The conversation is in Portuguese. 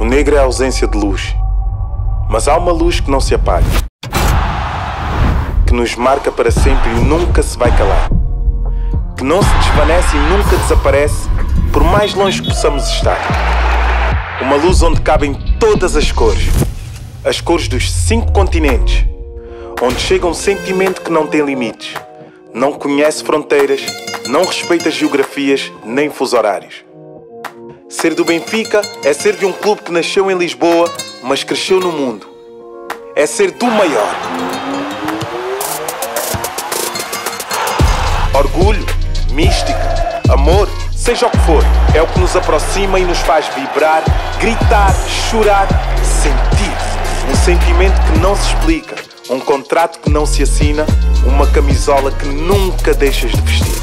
O negro é a ausência de luz, mas há uma luz que não se apaga, que nos marca para sempre e nunca se vai calar, que não se desvanece e nunca desaparece, por mais longe que possamos estar. Uma luz onde cabem todas as cores dos 5 continentes, onde chega um sentimento que não tem limites, não conhece fronteiras, não respeita geografias nem fuso horários. Ser do Benfica é ser de um clube que nasceu em Lisboa, mas cresceu no mundo. É ser do maior. Orgulho, mística, amor, seja o que for, é o que nos aproxima e nos faz vibrar, gritar, chorar, sentir. Um sentimento que não se explica, um contrato que não se assina, uma camisola que nunca deixas de vestir.